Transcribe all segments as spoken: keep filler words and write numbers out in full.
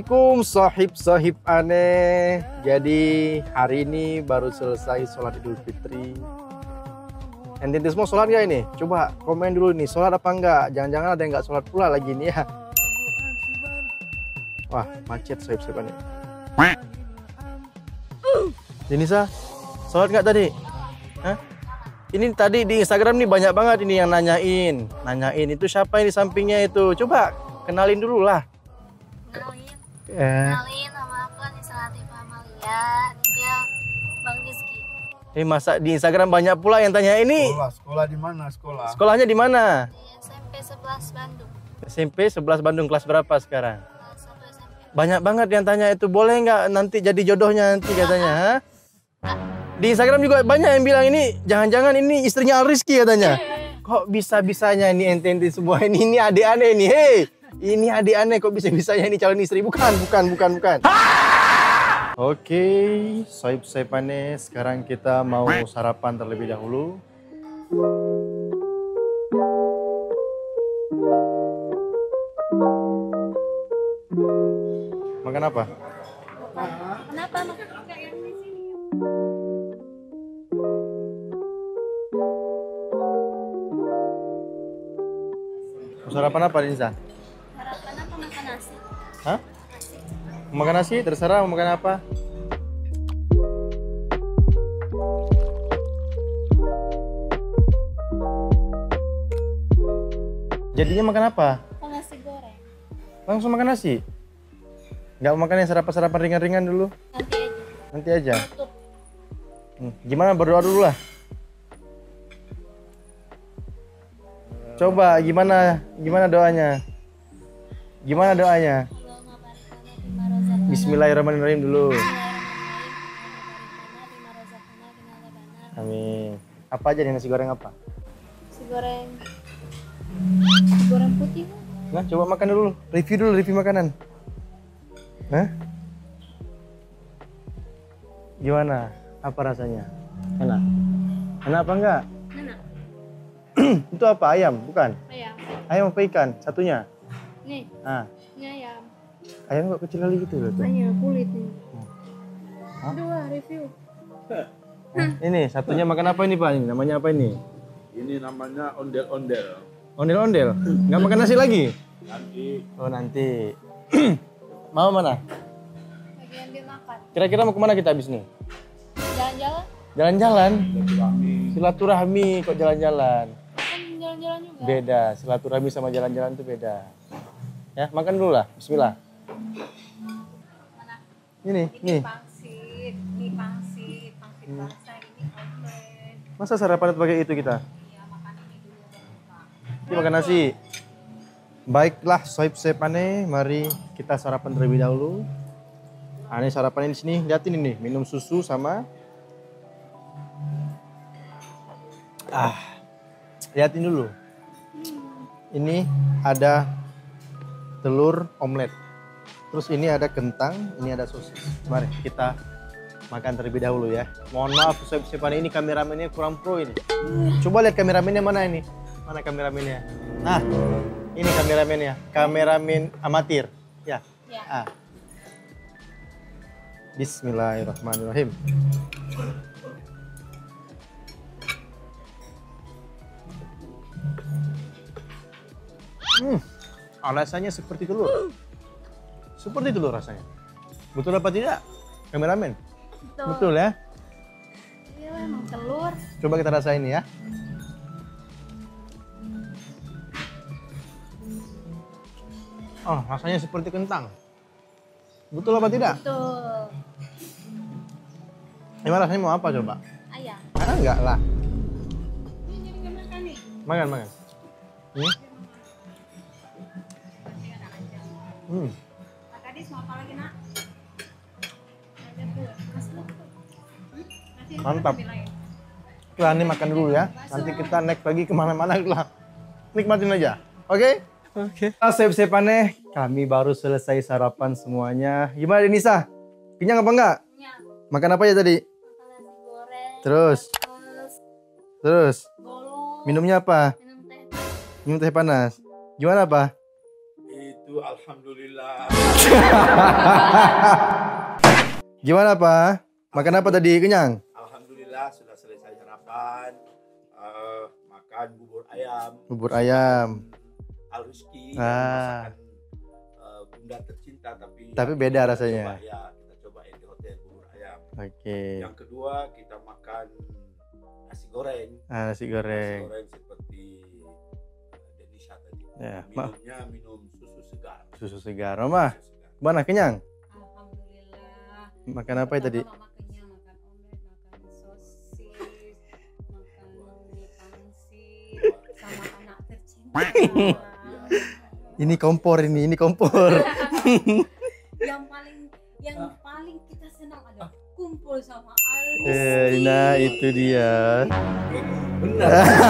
Assalamualaikum sahib-sahib aneh. Jadi hari ini baru selesai sholat Idul Fitri. Ente semua sholat gak ini? Coba komen dulu nih, sholat apa enggak? Jangan-jangan ada yang nggak sholat pula lagi nih ya. Wah, macet sahib-sahib aneh. Denisa, sholat nggak tadi? Hah? Ini tadi di Instagram nih banyak banget ini yang nanyain. Nanyain itu siapa ini sampingnya itu? Coba kenalin dulu lah. Kenalin, Eh. kenalin nama aku Anissa Latifah Amalia, dia Bang Rizky. Ini masa di Instagram banyak pula yang tanya ini. Sekolah, sekolah di mana sekolah? Sekolahnya di mana? Di S M P sebelas Bandung, S M P sebelas Bandung, kelas berapa sekarang? kelas satu S M P. Banyak banget yang tanya itu, boleh nggak nanti jadi jodohnya nanti katanya, ha? Di Instagram juga banyak yang bilang ini, jangan-jangan ini istrinya Al Rizky katanya. Kok bisa-bisanya ini ente-ente semua ini, ini adik aneh nih, hei. Ini adik aneh kok bisa-bisanya ini calon istri, bukan, bukan, bukan, bukan. Oke, sahib-sahib aneh, sekarang kita mau sarapan terlebih dahulu. Makan apa? Kenapa makan enggak yang di sini? Mau sarapan apa, Dinsa? Sarapan apa, makan nasi? Hah? Mau makan nasi? Terserah mau makan apa. Jadinya makan apa? Makan nasi goreng. Langsung makan nasi? Nggak mau makan yang sarapan-sarapan ringan-ringan dulu? Nanti aja. Nanti aja. Tutup. Hmm, gimana, berdoa dulu lah. Coba gimana gimana doanya? Gimana doanya? Allahumma barik lana fima razaqtana. Bismillahirrahmanirrahim dulu. Bismillahirrahmanirrahim. Fima razaqtana qina adzabannar. Amin. Apa aja nih, nasi goreng apa? Nasi goreng. Nasi goreng putih. Bang. Nah, coba makan dulu. Review dulu, review makanan. Hah? Gimana? Apa rasanya? Enak? Enak apa enggak? Enak. Itu apa? Ayam? Bukan? Ayam. Ayam apa ikan? Satunya? Nih, Ah, ini ayam. ayam kok kecil kali gitu loh tuh. Banyak kulit nih. Hah? Aduh, ah, review. Eh, ini satunya makan apa ini Pak? Ini namanya apa ini? Ini namanya ondel-ondel. Ondel-ondel? Nggak makan nasi lagi? Nanti Oh nanti. Mau mana? Lagi ambil makan. Kira-kira mau kemana kita habis nih? Jalan-jalan? Jalan-jalan? kami Silaturahmi kok jalan-jalan? Kan jalan-jalan juga. Beda, silaturahmi sama jalan-jalan itu beda. Ya, makan dulu lah. Bismillah. Mana? Ini, nih. Pangsit, ini pangsit, pangsit basah, ini omelet. Masa sarapan pakai itu kita? Iya, makan ini dulu baru makan. Ini makan nasi. Baiklah, sahib-sahib aneh, mari kita sarapan terlebih dahulu. Nah, ini sarapan di sini, lihatin ini, minum susu sama ah, lihatin dulu. Ini ada telur omelet. Terus ini ada kentang, ini ada sosis. Mari kita makan terlebih dahulu ya. Mohon maaf, sahib-sahib aneh, ini kameramennya kurang pro ini. Coba lihat kameramennya mana ini? Mana kameramennya? Nah, ini kameramennya, kameramen amatir. Ya. Ya. Ah. Bismillahirrahmanirrahim. Hmm, rasanya seperti telur. Seperti telur rasanya. Betul apa tidak, kameramen? Betul. Betul ya. Iya, emang telur. Coba kita rasain ya. Oh, rasanya seperti kentang. Betul apa tidak? Betul. Emang rasanya mau apa coba? Ayam. Ah, enggak lah. Ini jadi nggak makan nih. Makan, makan. Ini. Hmm. Kak Kadis mau apa lagi, Nak? Ada buah. Mas, lu. Hmm? Nasi itu Mantap. ambil lagi. Lah, ini makan dulu ya. Nanti kita next lagi kemana-mana lah. Nikmatin aja. Oke? Oke. Okay. Sip-sip aneh. Kami baru selesai sarapan semuanya. Gimana Denisa? Kenyang apa enggak? Kenyang. Makan apa ya tadi? Makan nasi goreng. Terus? Terus Terus? golong. Minumnya apa? Minum teh. Minum teh panas. Gimana, Pak? itu Aduh, alhamdulillah. Gimana Pak? Makan apa tadi? Kenyang? Alhamdulillah sudah selesai sarapan. Uh, makan bubur ayam. Bubur ayam. Al-Rizki. Ah. Masakan uh, bunda tercinta tapi. Tapi ya, beda kita rasanya. Coba, ya, kita cobain di hotel bubur ayam. Oke. Okay. Yang kedua kita makan nasi goreng. Ah, nasi goreng. Nasi goreng seperti uh, Denisha tadi. Ya, Minumnya minum susu segar. Susu segar. Mama, mana kenyang? Alhamdulillah. Makan apa tadi? Mama kenyang, makan omelet, makan sosis, makan mie pangsit, sama anak tercinta. Ini kompor ini, ini kompor. Yang paling yang paling kita senang ada kumpul sama Al-Rizki. Eh, nah itu dia. Benar.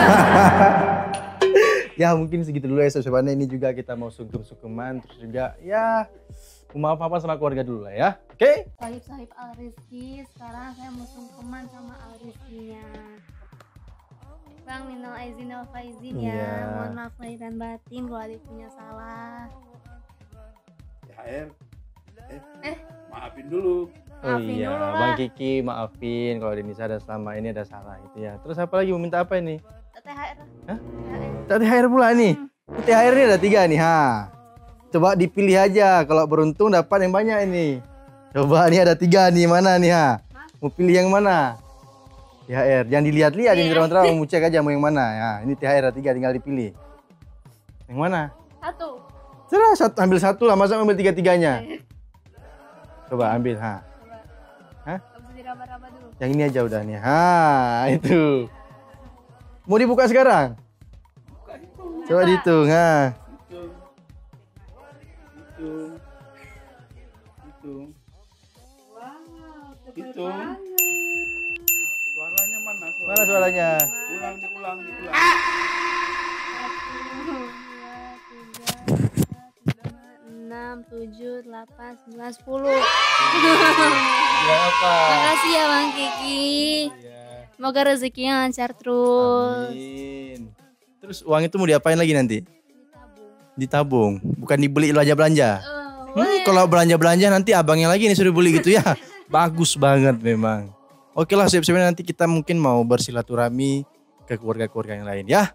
Ya mungkin segitu dulu ya sobat-sobatnya, ini juga kita mau sungkem-sungkeman terus juga ya maaf-maafan sama keluarga dulu lah ya. Oke? Okay? Sahib-sahib Al-Rizki, sekarang saya mau sungkeman sama Al-Rizkinya. Bang, minal aizin wal faizin ya. Iya. Mohon maaf lahir dan batin kalau ada punya salah. T H R. Eh, Eh. maafin dulu. Oh Maafin iya, dulu lah. Bang Kiki maafin kalau Denisa ada selama ini ada salah gitu ya. Terus apa lagi mau minta apa ini? T H R. Hah? T H R. T H R pula nih. T H R ini ada tiga nih, ha. Coba dipilih aja, kalau beruntung dapat yang banyak ini. Coba nih ada tiga nih, mana nih ha? Mau pilih yang mana? T H R, jangan dilihat-lihat, jangan diterawang-terawang, mau cek aja mau yang mana ya. Ini T H R ada tiga, tinggal dipilih. Yang mana? Satu. Serah, satu, ambil satu lah, masa ambil tiga-tiganya? Coba ambil, ha. Coba. Hah? Habis diraba-raba dulu. Yang ini aja udah nih, ha, itu. Mau dibuka sekarang? Coba dihitung, ha. Hitung. Hitung. Hitung. Wow, cepet Itu. banget. Suaranya mana? Suara? Mana suaranya? Ulang, diulang, diulang. Satu, dua, tiga, empat, lima, enam, tujuh, delapan, sembilan, sepuluh. Ya apa? Makasih ya Bang Kiki. Iya. Semoga rezekinya lancar terus. Amin. Terus uang itu mau diapain lagi nanti? Ditabung. Ditabung, bukan dibeli belanja-belanja. Oh, Hmm, kalau belanja-belanja nanti abangnya lagi nih suruh beli gitu ya. Bagus banget memang. Oke lah, siap-siap nanti kita mungkin mau bersilaturahmi ke keluarga-keluarga yang lain ya.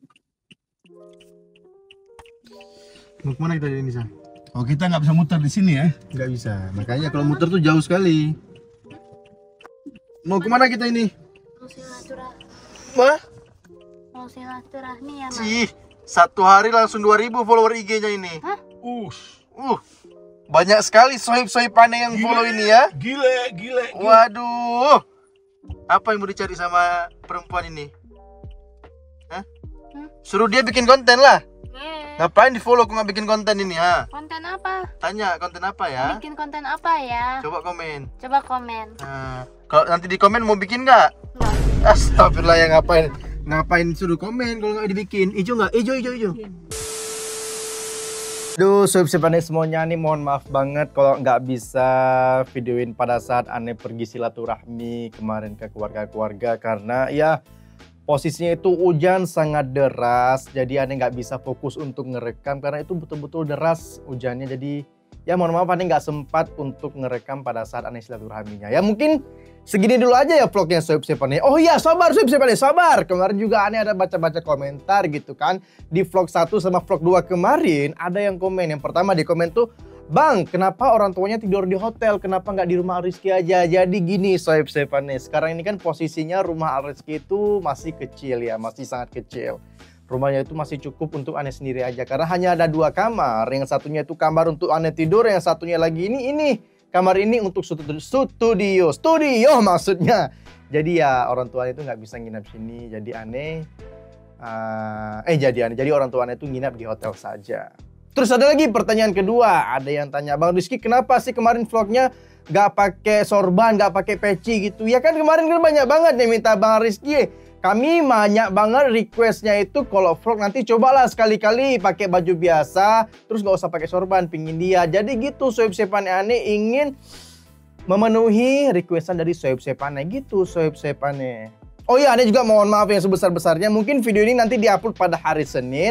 Mau kemana kita di Indonesia? Oh, kita nggak bisa muter di sini ya? Nggak bisa, makanya kalau muter tuh jauh sekali. Mau kemana kita ini? mau silaturahmi, Wah, mau silaturahmi ya Mas. cih, satu hari langsung dua ribu follower I G-nya ini. Hah? Uh, Uh, banyak sekali sohib-sohib aneh yang follow ini ya. gile, gile, gile. Waduh, apa yang mau dicari sama perempuan ini? Hah? Hmm? Suruh dia bikin konten lah. Eh, Ngapain di follow kok nggak bikin konten ini ha? konten apa? Tanya konten apa ya? Bikin konten apa ya? Coba komen. Coba komen. Nah, kalau nanti di komen mau bikin nggak? Enggak. Astagfirullah, ya ngapain? Ngapain suruh komen kalau nggak dibikin? Ijo nggak? Ijo, ijo, ijo. Aduh, sohib-sohib aneh semuanya nih, mohon maaf banget kalau nggak bisa videoin pada saat aneh pergi silaturahmi kemarin ke keluarga-keluarga karena ya posisinya itu hujan sangat deras, jadi aneh nggak bisa fokus untuk ngerekam karena itu betul-betul deras hujannya. Jadi ya mohon maaf aneh nggak sempat untuk ngerekam pada saat aneh silaturahminya. Ya mungkin segini dulu aja ya vlognya sohib-sohib aneh. Oh iya, sabar sohib-sohib aneh, sabar. Kemarin juga aneh ada baca-baca komentar gitu kan. Di vlog satu sama vlog dua kemarin ada yang komen. Yang pertama di komen tuh, Bang, kenapa orang tuanya tidur di hotel? Kenapa nggak di rumah Al-Rizki aja? Jadi gini sohib-sohib aneh, sekarang ini kan posisinya rumah Al-Rizki itu masih kecil ya, masih sangat kecil. Rumahnya itu masih cukup untuk aneh sendiri aja karena hanya ada dua kamar. Yang satunya itu kamar untuk aneh tidur, yang satunya lagi ini ini kamar ini untuk studio, studio, studio maksudnya. Jadi ya orang tuanya itu nggak bisa nginap sini. Jadi aneh, uh, eh jadi aneh, jadi orang tuanya itu nginap di hotel saja. Terus ada lagi pertanyaan kedua, ada yang tanya, Bang Rizky kenapa sih kemarin vlognya nggak pakai sorban, nggak pakai peci gitu? Ya kan kemarin kan banyak banget yang minta Bang Rizky. Kami banyak banget requestnya itu kalau vlog nanti cobalah sekali-kali pakai baju biasa, terus nggak usah pakai sorban, pingin dia. Jadi gitu sohib-sohib aneh ingin memenuhi requestan dari sohib-sohib aneh gitu sohib-sohib aneh. Oh iya, aneh juga mohon maaf yang sebesar-besarnya. Mungkin video ini nanti diupload pada hari Senin.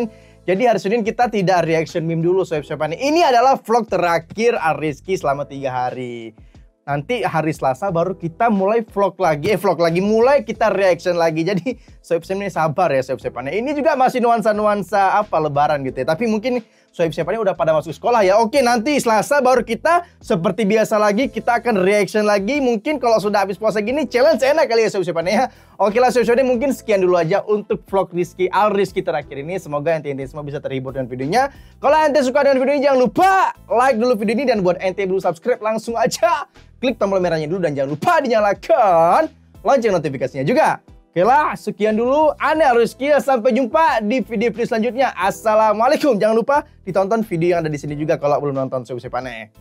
Jadi hari Senin kita tidak reaction meme dulu sob-sob aneh. Ini adalah vlog terakhir Ariski selama tiga hari. Nanti hari Selasa baru kita mulai vlog lagi. Eh vlog lagi, mulai kita reaction lagi. Jadi sob-sob ini sabar ya sob-sob aneh. Ini juga masih nuansa-nuansa apa lebaran gitu ya. Tapi mungkin sob-sob aneh udah pada masuk sekolah ya. Oke, nanti Selasa baru kita seperti biasa lagi. Kita akan reaction lagi. Mungkin kalau sudah habis puasa gini challenge enak kali ya sob-sob aneh ya. Oke lah sob-sob aneh, mungkin sekian dulu aja untuk vlog Rizky Al Rizky terakhir ini. Semoga ente-ente semua bisa terhibur dengan videonya. Kalau ente suka dengan video ini jangan lupa like dulu video ini. Dan buat ente belum subscribe langsung aja klik tombol merahnya dulu dan jangan lupa dinyalakan lonceng notifikasinya juga. Oke lah, sekian dulu. Aneh Rizky, sampai jumpa di video-video selanjutnya. Assalamualaikum. Jangan lupa ditonton video yang ada di sini juga kalau belum nonton sob-sob aneh.